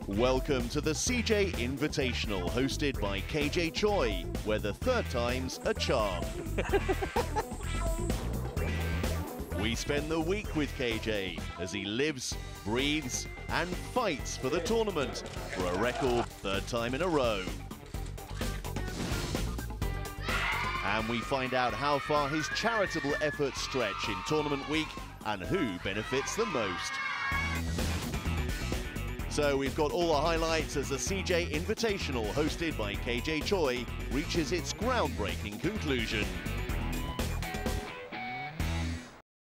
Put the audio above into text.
Welcome to the CJ Invitational, hosted by Choi, where the third time's a charm. We spend the week with KJ as he lives, breathes and fights for the tournament for a record third time in a row. And we find out how far his charitable efforts stretch in tournament week and who benefits the most. So we've got all the highlights as the CJ Invitational, hosted by KJ Choi, reaches its groundbreaking conclusion.